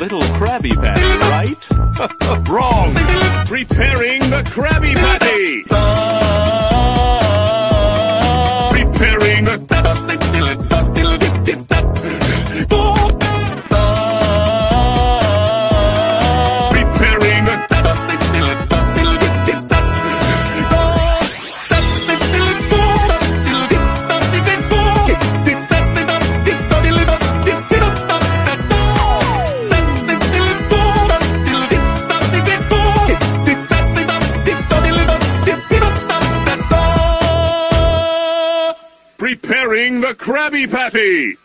little Krabby Patty, right? Wrong! Preparing the Krabby Patty! Preparing the... Preparing the Krabby Patty!